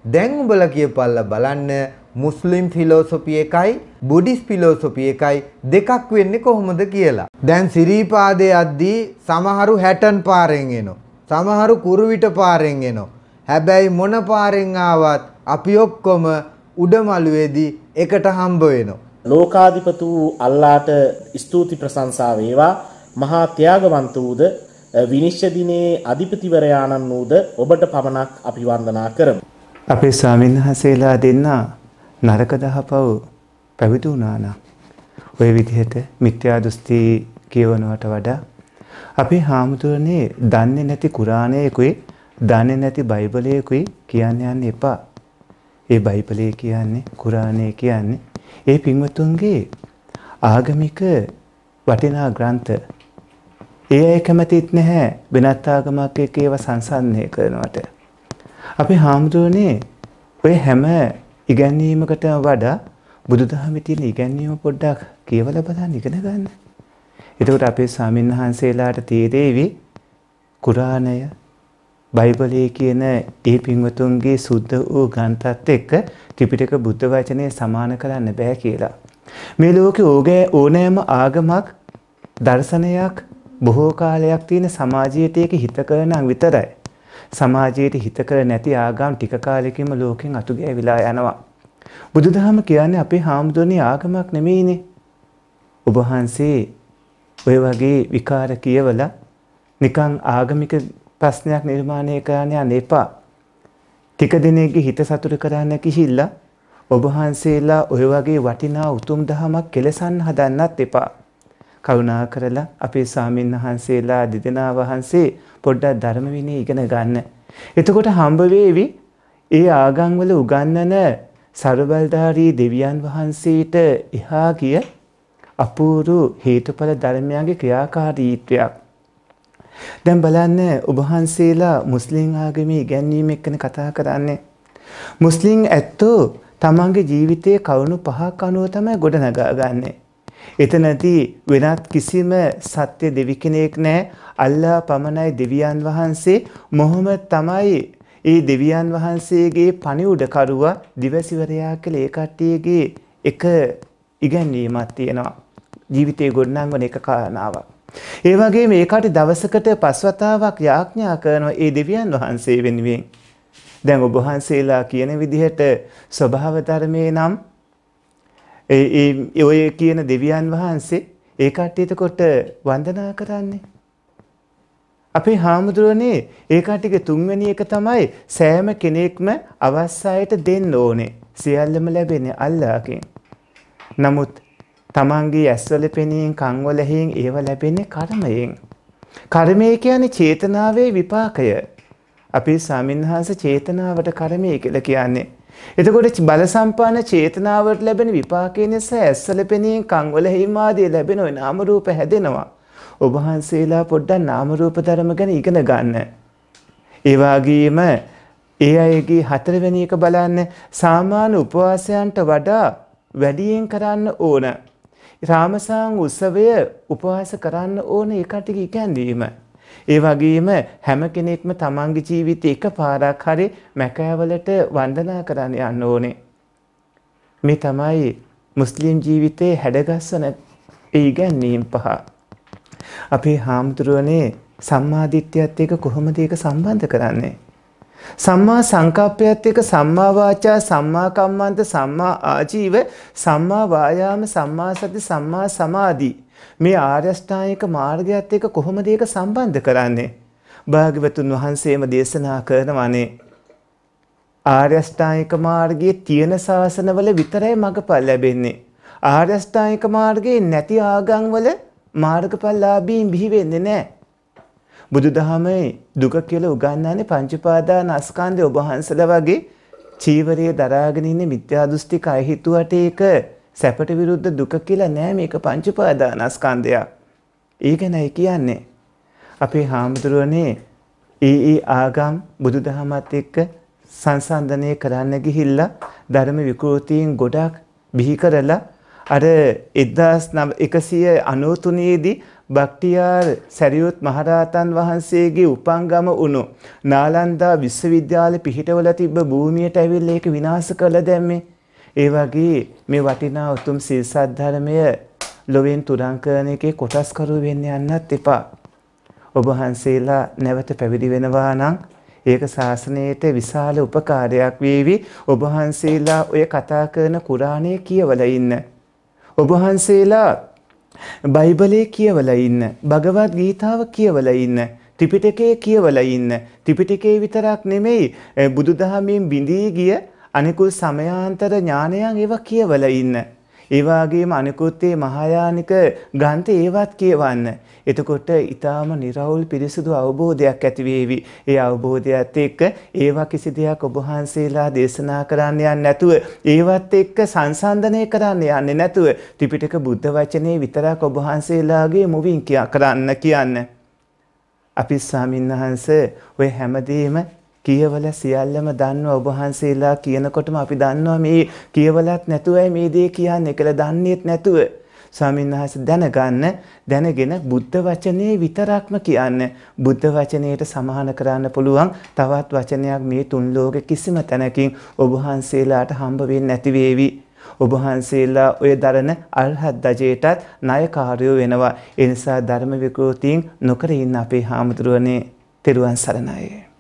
දැන් උඹලා කියපල්ලා බලන්න මුස්ලිම් ෆිලොසොෆි එකයි බුද්දිස් ෆිලොසොෆි එකයි දෙකක් වෙන්නේ කොහොමද කියලා. දැන් සිරිපාදේ යද්දී සමහරු හැටන් පාරෙන් එනවා. සමහරු කුරුවිට පාරෙන් එනවා. හැබැයි මොන පාරෙන් ආවත් අපි ඔක්කොම උඩමළුවේදී එකට හම්බ වෙනවා. ලෝකාධිපති වූ අල්ලාහට ස්තුති ප්‍රශංසා වේවා. මහා ත්‍යාගවන්ත වූද විනිශ්චය දිනේ අධිපතිවරයාණන් වූද ඔබට පමණක් අපි වන්දනා කරමු. අපේ ස්වාමීන් වහන්සේලා දෙන්න නරක දහපව පැවිදි වුණා නම් ඔය විදිහට මිත්‍යා දෘෂ්ටි කියවනවට වඩා අපි හාමුදුරනේ දන්නේ නැති කුරාණයකුයි දන්නේ නැති බයිබලයකුයි කියන්න යන්න එපා. ඒ බයිබලයේ කියන්නේ කුරාණයේ කියන්නේ ඒ පින්වතුන්ගේ ආගමික වටිනා ග්‍රන්ථ. ඒ අය කැමතිත් නැහැ වෙනත් ආගමක් එක්ක ඒවා සංසන්දනය කරනවට. අපි හාමුදුරනේ ඔය හැම ඉගැන්වීමකටම වඩා බුදුදහමේ තියෙන ඉගැන්වීම පොඩ්ඩක් කියවලා බලන්න ඉගෙන ගන්න. එතකොට අපේ ස්වාමීන් වහන්සේලාට තේරෙවි කුරාණය බයිබලයේ කියන ඒ පින්වතුන්ගේ සුද්ධ වූ ග්‍රන්ථات එක්ක ත්‍රිපිටක බුද්ධ වචනේ සමාන කරන්න බෑ කියලා. මේ ලෝකේ ඕනෑම ආගමක් දර්ශනයක් බොහෝ කාලයක් තියෙන සමාජයට ඒක හිත කරනනම් විතරයි. සමාජයට හිත කර නැති ආගම් ටික කාලෙකින්ම ලෝකෙන් අතු ගෑවිලා යනවා. බුදුදහම කියන්නේ අපේ හාමුදුරනේ ආගමක් නෙමෙයිනේ. ඔබ වහන්සේ ඔය වගේ විකාර කියවලා නිකන් ආගමික ප්‍රශ්නයක් නිර්මාණය කරන්න යන්න එපා. ටික දිනෙකගේ හිත සතුට කරන්න කිහිල්ලා ඔබ වහන්සේලා ඔය වගේ වටිනා උතුම් දහමක් කෙලසන්න හදන්නත් එපා. කරුණා කරලා අපේ ස්වාමීන් වහන්සේලා දෙදෙනා වහන්සේ පොඩ්ඩක් ධර්ම විනය ඉගෙන ගන්න. එතකොට හම්බ වේවි ඒ ආගම් වල උගන්වන ਸਰබලධාරී දෙවියන් වහන්සේට එහා ගිය අපූර්ව හේතුඵල ධර්මයන්ගේ ක්‍රියාකාරීත්වයක්. දැන් බලන්න ඔබ වහන්සේලා මුස්ලිම් ආගමේ ඉගැන්වීම එක්කනේ කතා කරන්නේ. මුස්ලිම් ඇත්තෝ තමන්ගේ ජීවිතයේ කරුණු පහක් අනුව තමයි ගොඩනගාගන්නේ. එතනදී වෙනත් කිසිම සත්‍ය දෙවි කෙනෙක් නැහැ. අල්ලාහ් පමණයි දෙවියන් වහන්සේ. මොහොමඩ් තමයි ඒ දෙවියන් වහන්සේගේ පණිවුඩ කරුවා දිවසිවරයා කියලා ඒ කට්ටියගේ එක ඉගැන්වීමක් තියෙනවා. ජීවිතේ ගොඩනංවන එක කාරණාවක්. ඒ වගේම මේ කටි දවසකට 5 වතාවක් යාඥා කරනවා ඒ දෙවියන් වහන්සේ වෙනුවෙන්. දැන් ඔබ වහන්සේලා කියන විදිහට ස්වභාව ධර්මයේ නම් ඔය කියන දෙවියන් වහන්සේ ඒ කට්ටියට කොට වන්දනා කරන්නේ. අපේ හාමුදුරනේ ඒ කට්ටියගේ තුන්වෙනි එක තමයි සෑම කෙනෙක්ම අවශ්‍යයට දෙන්න ඕනේ. සියල්ලම ලැබෙන්නේ අල්ලාහ්ගෙන්. නමුත් තමන්ගේ ඇස්වල පෙනීම කන්වල ඇහිීම ඒව ලැබෙන්නේ කර්මයෙන්. කර්මය කියන්නේ චේතනාවේ විපාකය. අපේ ස්වාමීන් වහන්සේ චේතනාවට කර්මය කියලා කියන්නේ. එතකොට බල සම්පන්න චේතනාවට ලැබෙන විපාකය නිසා ඇස්වල පෙනීම කන්වල ඇහිීම ආදී ලැබෙන ওই නාම රූප හැදෙනවා. ඔබ වහන්සේලා පොඩ්ඩක් නාම රූප ධර්ම ගැන ඉගෙන ගන්න. ඒ වගේම ඒ අයගේ 4 වෙනි එක බලන්න සාමාන්‍ය උපවාසයන්ට වඩා වැඩියෙන් කරන්න ඕන. රාමසාන් උත්සවය උපවාස කරන්න ඕන ඒකට ඉගැන්වීම. ඒ වගේම හැම කෙනෙක්ම තමන්ගේ ජීවිතේ එකපාරක් හරි මැකෑවලට වන්දනා කරන්න යන්න ඕනේ. මේ තමයි මුස්ලිම් ජීවිතේ හැඩගස්වන ඒ ඉගැන්වීම් පහ. අපේ හාමුදුරුවනේ සම්මා දිට්ඨියත් එක්ක කොහොමද ඒක සම්බන්ධ කරන්නේ? සම්මා සංකප්පයත් එක්ක සම්මා වාචා, සම්මා කම්මන්ත, සම්මා ආජීව, සම්මා වායාම, සම්මා සති, සම්මා සමාධි. මේ ආර්ය අෂ්ටාංගික මාර්ගයත් එක්ක කොහොමද ඒක සම්බන්ධ කරන්නේ? භාග්‍යවතුන් වහන්සේම දේශනා කරනවානේ ආර්ය අෂ්ටාංගික මාර්ගයේ තියෙන ශාසනවල විතරයි මඟපල් ලැබෙන්නේ. ආර්ය අෂ්ටාංගික මාර්ගයේ නැති ආගම්වල මාර්ගඵලලාභීන් බිහි වෙන්නේ නැහැ. බුදුදහමේ දුක කියලා උගන්වන්නේ පංච උපාදානස්කන්ධය. ඔබ වහන්සේලා වගේ චීවරයේ දරාගෙන ඉන්න මිත්‍යා දෘෂ්ටික අය හිතුවට ඒක සැපට විරුද්ධ දුක කියලා නෑ. මේක පංච උපාදානස්කන්ධයක්. ඒක නෑ කියන්නේ. අපේ හාමුදුරුවනේ ඒ ආගම් බුදුදහමත් එක්ක සංසන්දනය කරන්න ගිහිල්ලා ධර්ම විකෘතීන් ගොඩක් බිහි කරලා අර 1993 දී බක්ටියාර් සැරියුත් මහරහතන් වහන්සේගේ උපංගම වුණු නාලන්දා විශ්වවිද්‍යාලෙ පිහිටවල තිබ්බ භූමියට ඇවිල්ලා ඒක විනාශ කළා දැම්මේ. ඒ වගේ මේ වටිනා උතුම් සීල් සද්ධර්මය ලොවෙන් තුරන් කරන එකේ කොටස්කරු වෙන්න යන්නත් එපා. ඔබ වහන්සේලා නැවත පැවිදි වෙනවා නම් ඒක ශාසනයට විශාල උපකාරයක් වේවි. ඔබ වහන්සේලා ඔය කතා කරන කුරාණය කියවලා ඉන්න. ඔබ වහන්සේලා බයිබලයේ කියවලා ඉන්න. භගවත් ගීතාව කියවලා ඉන්න. ත්‍රිපිටකය කියවලා ඉන්න. ත්‍රිපිටකේ විතරක් නෙමෙයි බුදුදහමෙන් බිඳී ගිය අනිකුත් සමයාන්තර ඥානයන් ඒවා කියවලා ඉන්න. ඒ වගේම අනිකුත් මේ මහායානික ග්‍රන්ථ ඒවත් කියවන්න. එතකොට ඊටාම නිර්වෘල් පිරිසුදු අවබෝධයක් ඇති වේවි. ඒ අවබෝධයත් එක්ක ඒවා කිසි දෙයක් ඔබ වහන්සේලා දේශනා කරන්න යන්නේ නැතුව, ඒවත් එක්ක සංසන්දනය කරන්න යන්නේ නැතුව ත්‍රිපිටක බුද්ධ වචනේ විතරක් ඔබ වහන්සේලාගේ මුවින් කරන්න කියන්න. අපි ස්වාමීන් වහන්සේ ඔය හැමදේම කියවල සියල්ලම දන්නවා. ඔබ වහන්සේලා කියනකොටම අපි දන්නවා මේ කියවලත් නැතුවයි මේ දේ කියන්නේ කියලා දන්නේත් නැතුව. ස්වාමීන් වහන්සේ දැනගෙන බුද්ධ වචනේ විතරක්ම කියන්න. බුද්ධ වචනයට සමාන කරන්න පුළුවන් තවත් වචනයක් මේ තුන් ලෝකෙ කිසිම තැනකින් ඔබ වහන්සේලාට හම්බ වෙන්නේ නැති වේවි. ඔබ වහන්සේලා ඔය දරන අරහත් දජයටත් ණයකාරයෝ වෙනවා. ඒ නිසා ධර්ම විකෘතියෙන් නොකර ඉන්න අපේ හාමුදුරුවනේ තෙරුවන් සරණයි.